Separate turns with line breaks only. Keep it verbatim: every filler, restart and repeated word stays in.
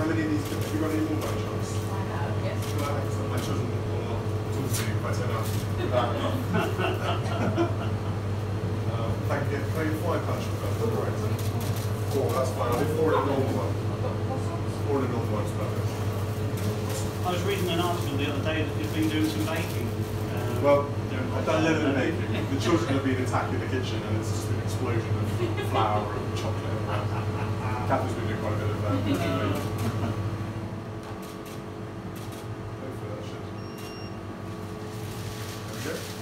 many of these, have you got any more by chance?
I have, yes.
Well, excellent. My children will not talk to you if I turn up without enough. um, thank you. Can I get five punch for that? Right. Four, that's fine. I'll do four in a normal one. Four in a normal one's perfect.
I was reading an article the other day that you've been doing some baking. Um,
Well, I've done a little bit of baking. The children have been attacking the kitchen and it's just an explosion of flour and chocolate. Kathy's been doing quite a bit of um, baking. Hopefully that should. There we go.